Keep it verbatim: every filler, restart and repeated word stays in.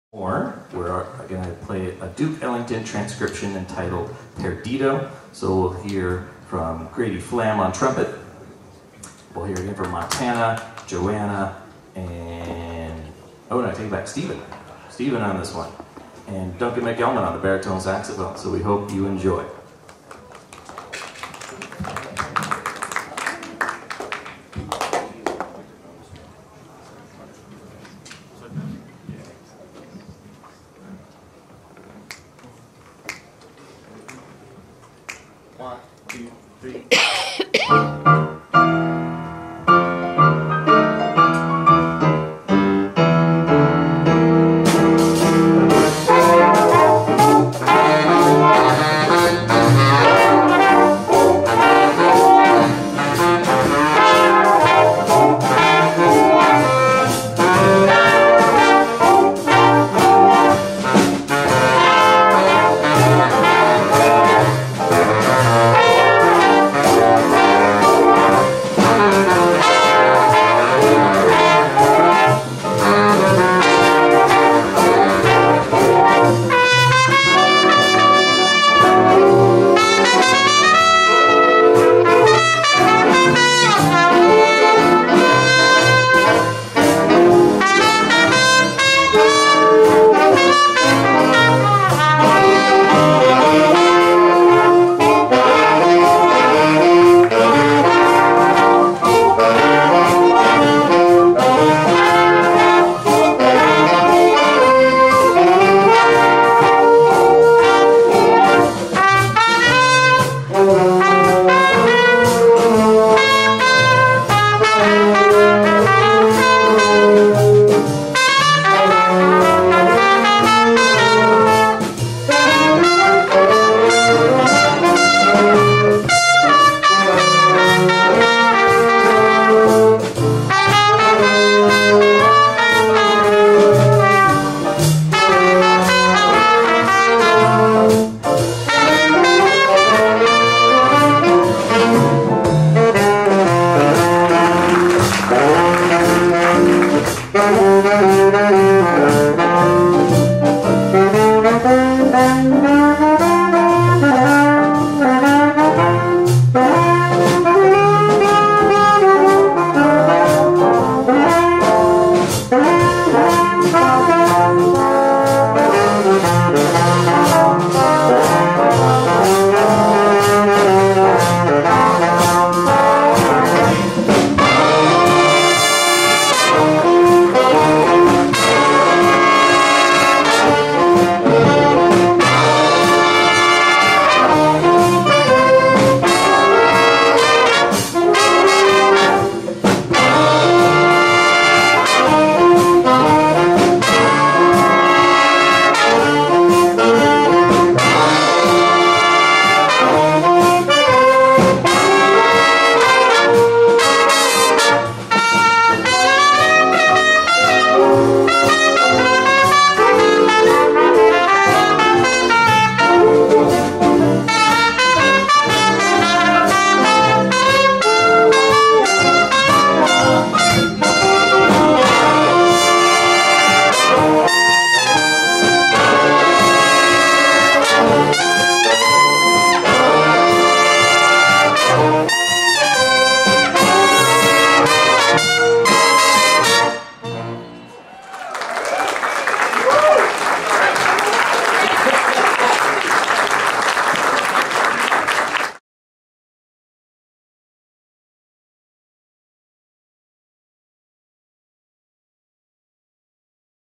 Or we're going to play a Duke Ellington transcription entitled Perdido. So we'll hear from Grady Flamm on trumpet. We'll hear again from Montana, Joanna, and oh no, I take it back, Stephen. Stephen on this one. And Duncan McElman on the baritone saxophone. So we hope you enjoy. One, two, three. Thank you.